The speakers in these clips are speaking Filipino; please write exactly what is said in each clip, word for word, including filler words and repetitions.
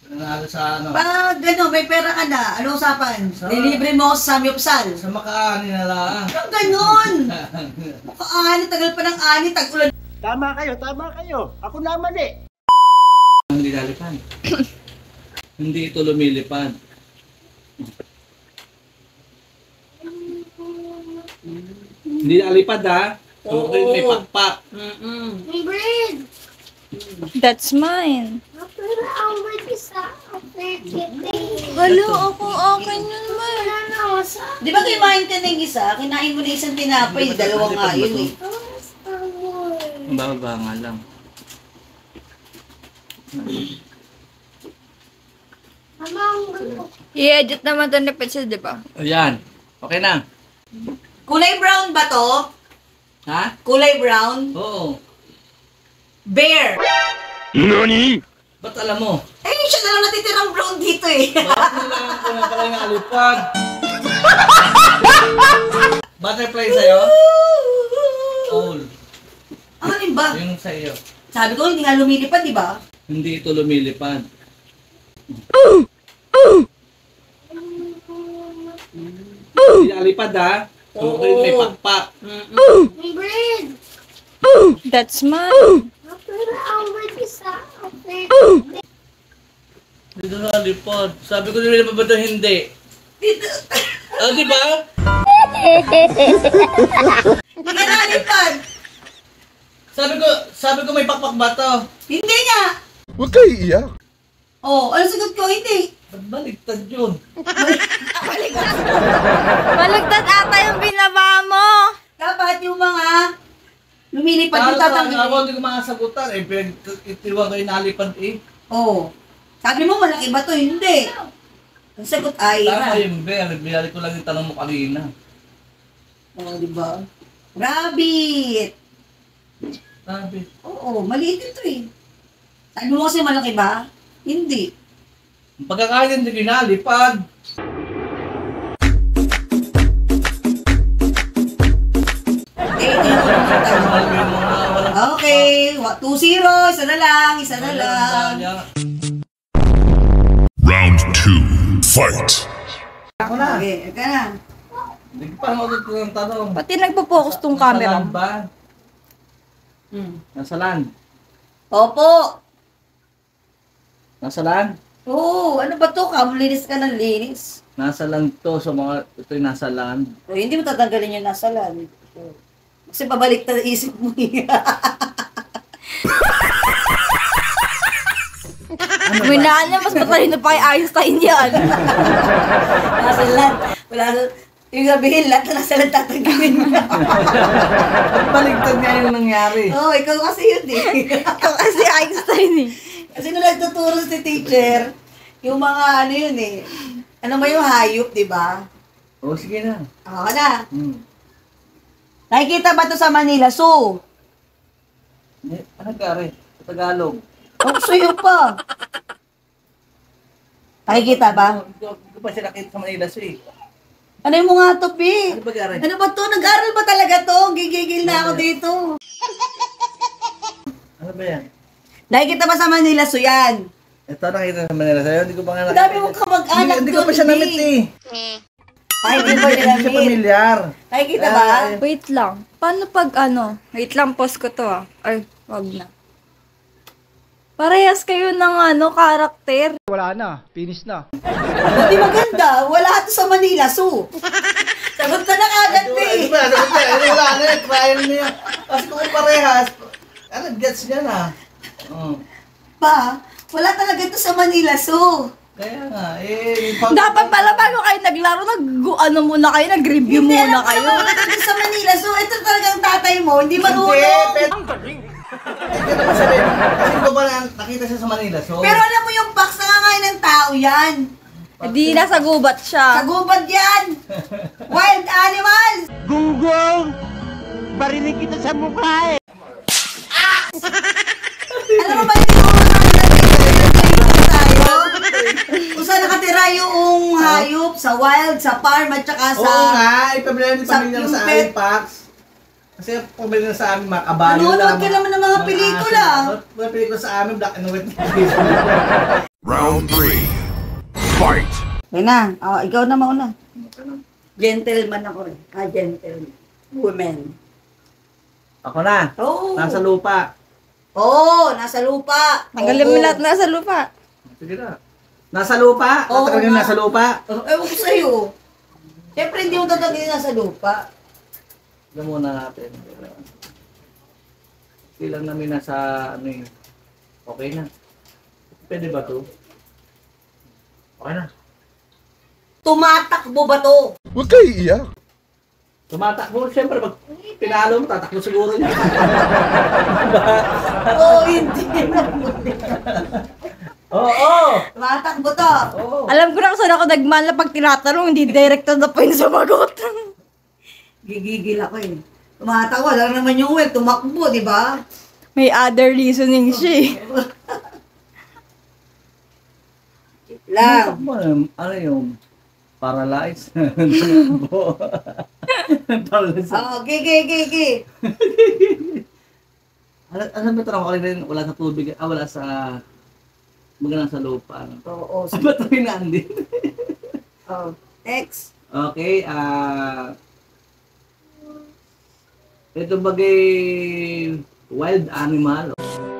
Nanalo sa ano? Pag gano'n, may pera ka na, ano usapan? Sa- Nilibre mo ako sa Samyupsal. Sa makaani na lang. Pag gano'n! Makaani, tagal pa ng ani, tag-ulan. Tama kayo, tama kayo. Ako naman eh. Hindi lalipad. Hindi ito lumilipad. Hindi lalipad ha. So, Oo. may pakpak. Mm-mm. May bread. That's mine. Pero ang bread isa. Wala ako akin yun, ma. Wala na ako sa... Di ba kumain ka ng isa? Kinain mo na isang tinapay, dalawa nga yun eh. Ang baba nga lang. Mama, ang gulo. I-edit naman ito ni Petsa, di ba? Ayan. Okay na. Kulay brown ba to? Ha? Kulay brown? Oo. Bear! Nani? Ba't alam mo? Eh, siya na lang natitirang brown dito eh. Bakit nilang ko na pala yung alipad? Butterfly sa'yo? Owl. Ano yun ba? Yung sa'yo. Sabi ko, hindi nga lumilipad, di ba? Hindi ito lumilipad. Hindi alipad ha. So, Oo. may pakpak. May bread. That's mine. Pero ang bread isa. Dito na alipad. Sabi ko nila ba ito hindi? Dito. Ah, di ba? Hindi ka nalipad. Sabi ko, sabi ko may pakpak ba ito? Hindi nga. Huwag kayo iiyak. Oh, ano sagot ko? Hindi. Ba't baliktad yun? Balagtad ata yung binaba mo. Dapat yung mga lumilipad yung Talo ako, tatanggalin. hindi ko makasagutan. Eh, pinag-itiwan ko yung nalipad eh. Oh. Sabi mo, malaki ba to? Hindi. Ang sagot ay, Tama yung bear. Binalik ko lang yung tanong mo kanina. oh, di ba? Rabbit. Sabi. Oo, maliit ito eh. Sabi mo kasi malaki ba? Hindi. Ang pagkakain hindi kinalipad. Eh, ito yung unang tanong. Sabi yung mga walang Okay, two zero, isa na lang, isa na lang. Round two, fight. Ako na. Okay, ika na. Hindi ko pa naman ito ng tanong. Pati nagpo-focus tong Nasa camera. land ba? Hmm. Nasa land. Opo. Nasa land? Oo, ano ba to? Kamlinis ka ng linis. Nasa land to. So mga ito yung nasa land. O, hindi mo tatanggalin yung nasa lan. Kasi pabalik na isip mo eh. May naan niya, mas matalino pa kay Einstein yan. Nasa lan. Wala na. Yung sabihin, lahat na nasa lan tatanggalin mo. Baligtad nga yung nangyari. Oo, ikaw kasi yun eh. Ikaw kasi Einstein eh. Kasi nung nagtuturo si teacher, yung mga ano yun eh. Ano ba yung hayop, di ba? O sige na. Ako na. Hmm. Nakikita ba to sa Manila Zoo? Eh, ano gari? Sa Tagalog. Oh, sa'yo pa. Nakikita ba? Hindi ko- hindi ko pa siya nakita sa Manila Zoo eh. Ano mo nga to, Pi? Ano ba gari? Ano ba to? Nag-aral ba talaga to? Gigigil na ako dito. Ano ba yan? Nakikita ba sa Manila Zoo yan? Ito nakita sa Manila sa'yo. Hindi ko pa nga Ang nakita. dami mong kamag-anak Hindi, hindi ko doon, pa siya Pi. namit eh. Ay, hindi ba Hindi nila siya pamilyar. Nakikita ba? Ah, Wait lang. Paano pag ano? Wait lang, pause ko to ah. Ay, wag na. Parehas kayo ng ano, karakter. Wala na, finish na. Hindi maganda. Wala to sa Manila Zoo. Sagot ka na agad, Ano Pi. ba? Ano ba? Ano wala na eh. Trial niya. Kasi kung parehas, ano, gets niya na. Oh. Pa, wala talaga to sa Manila Zoo. Kaya nga, eh. pag- Dapat pala bago kayo naglaro, nag ano muna kayo, nag-review Hindi, muna alam ko kayo. naman wala to sa Manila Zoo. Ito talagang tatay mo. Hindi Hindi, marunong. pero... Ang galing! Hindi naman sabihin. Kasi ko ba na nakita siya sa Manila, so... Pero alam mo yung box nangangain ng tao yan. Hindi, nasa gubat siya. Sa gubad yan. Wild animals. Gunggong! Barinig kita sa mukha eh! Alam mo ba yung mga tayo? Kung saan nakatira yung hayop, sa wild, sa farm, at saka sa... Oo nga, ipabili ng sa pamilya yung sa pet. amin, Pax. Kasi pabili na sa amin, mga kabayo Nanonood ka naman ng mga pelikula. Mga pelikula sa amin, black and white. Round three. Fight! Kaya na. Oh, ikaw na mauna. Gentleman ako rin. Ah, gentleman. Women. Ako na. Oo. Nasa lupa. Oo, nasa lupa. Tanggalin mo lahat nasa lupa. Sige na. Nasa lupa? Oo, Tatanggalin nga. nasa lupa? Oh, ewan ko sa'yo. Siyempre, hindi mo tatagin nasa lupa. Alam muna natin. Ilang namin nasa ano yun. Okay na. Pwede ba to? Okay na. Tumatakbo ba to? Huwag kayo iiyak. Tumatakbo. Siyempre, pag pinalo mo, tatakbo siguro niya. Oo, hindi. Oo! Tumatakbo to. Oo! Alam ko na kung saan ako nagmana pag tinatanong, hindi direct to the point sumagot. Gigigil ako eh. Tumatakbo. Lang naman yung well. Tumakbo, di ba? May other reasoning siya eh. Lang. Ano, ano yung paralyzed? Paralyzed. Oo, gigi, gigi. Ano, ano ba tanong ko rin? Wala sa tubig, ah, wala sa magana sa lupa. Ano? Oo, Sa ba't rin naandin? oh. Next. Okay, ah... ito bagay wild animal.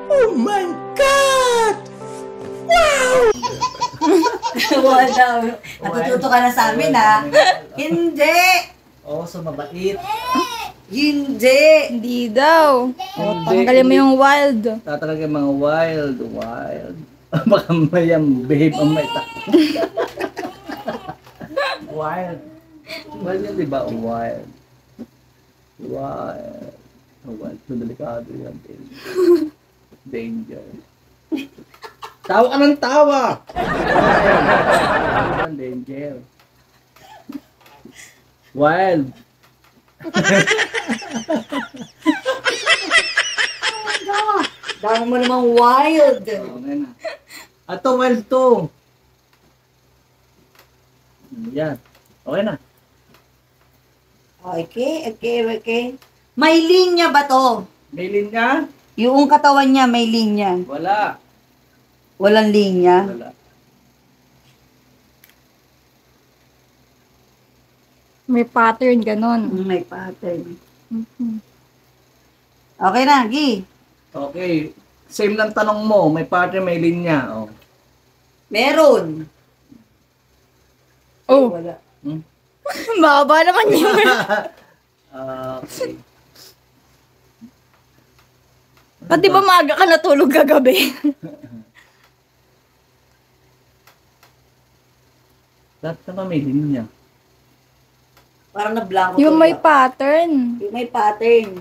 Wala. Natututo ka na sa amin, ha? Hindi. Oo, so mabait. Hindi. Hindi daw. O, tanggalin mo yung wild. Tatalaga yung mga wild, wild. Baka mayang babe ang may tak. Wild. Wild yun, di ba? Wild. Wild. Oh, wild. So, delikado yan. Danger. Tawa ka ng tawa! Wild. Danger. Wild. Dami mo namang wild. Okay na. Ato, wild to. Yan. Okay na. Okay, okay, okay. May linya ba to? May linya? Yung katawan niya may linya. Wala. Walang linya. Wala. May pattern, ganon. Mm, May pattern. Mhm. Okay na, Gi. Okay. Same lang tanong mo. May partner, may linya. Oh. Meron. Oh, Wala. Hmm? baba naman yun. Ah, okay. Ba't di ba maaga ka natulog kagabi? Lahat naman may linya. Parang na-blanco. Yung may tuloy. pattern. Yung may pattern.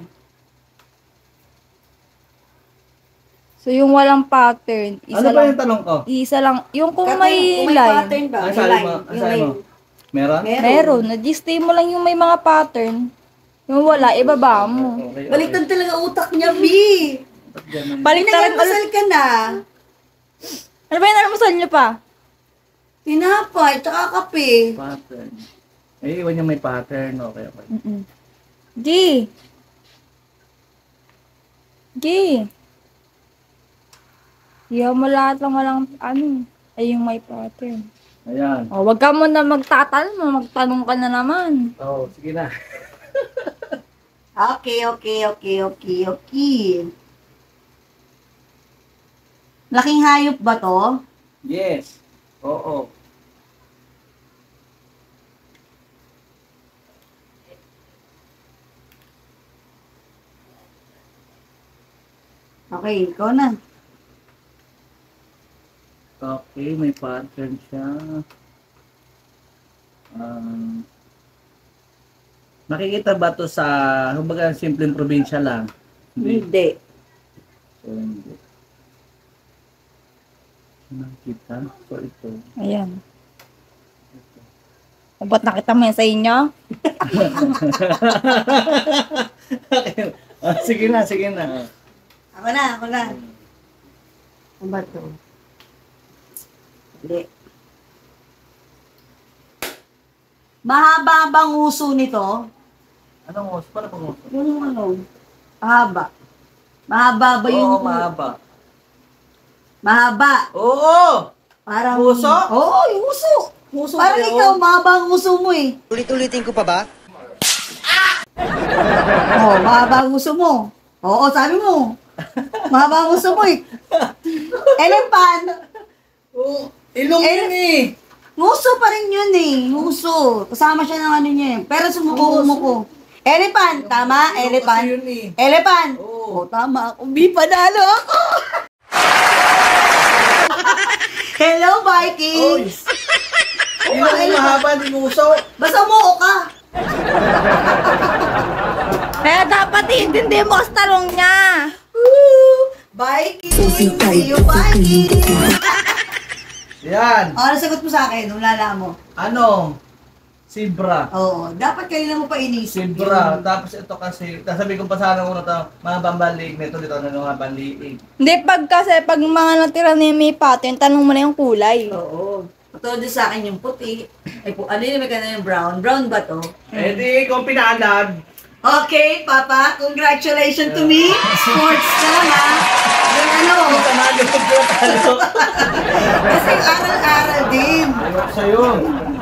So, yung walang pattern, isa Ano ba lang. yung tanong ko? Isa lang. Yung kung Kung may kung may line. pattern ba? Ang May sabi line. mo? Ang Yung sabi may... mo? Meron? Meron. Meron. Na-display mo lang yung may mga pattern. Yung wala, ibaba mo. Okay, okay. Baliktad talaga utak niya, B. Ba't ganun? Baliktaran ulit. Pinag-almusal ka na. Ano ba yung almusal niyo pa? Tinapay, tsaka kape. Pattern. Eh, iwan niya may pattern. Okay, okay. Mm-mm. G. G. Iyaw mo lahat ng walang, ano, ay yung may pattern. Ayan. O, wag ka mo na magtatanong, magtanong ka na naman. Oh, sige na. Okay, okay, okay, okay, okay. Laking hayop ba to? Yes. Oo. Okay, ikaw na. Okay, may pattern siya. Um, nakikita ba to sa, kumbaga, simpleng probinsya lang? Hindi. So, hindi. Nakikita? So, ito. Ayan. O, ba't nakita mo yan sa inyo? Ah, sige na, sige na. Ako na, ako na. Ano ba to? Hindi. Mahaba bang uso nito? Anong uso? Paano pang uso? Yung ano? Mahaba. Mahaba ba yung... Oo, mahaba. Mahaba. Oo! Parang... Uso? Oo, yung uso. Uso Parang ba yun? ikaw, mahaba ang uso mo eh. Ulit-ulitin ko pa ba? Oo, mahaba ang uso mo. Oo, sabi mo. Mahaba ang uso mo eh. Elephant. Oo. Ilong Eh, yun eh. Nguso pa rin yun eh. Nguso. Kasama siya ng ano niya eh. Pero sumuko, umuko. Elephant. Tama? Elephant. Kasi yun eh. Elephant. Oo. Oo, tama. Umbi, panalo ako. Hello, Vikings. Ilong yung mahaba, hindi nguso. Basta umuo ka. Kaya dapat iintindi mo ang tarong niya. Woo! Vikings. See you, Vikings. Yan. O, ano sagot mo sa akin? Ulala mo. Ano? Sibra. Oo. Dapat kanina mo pa inisip. Sibra. Tapos ito kasi, sabi ko pa sana una ito, mga bambaliig nito dito, ano mga bambaliig. Hindi, pag kasi, pag mga natira na yung may pattern, tanong mo na yung kulay. Oo. Ito din sa akin yung puti. Ay, po, ano yun? May kanina yung brown. Brown ba to? Eh di, kung pinaalag, Okay, Papa. Congratulations to me. Sports ka, ha? Yung ano. panalo ko talo. Kasi aral-aral din. Ayok sa'yo.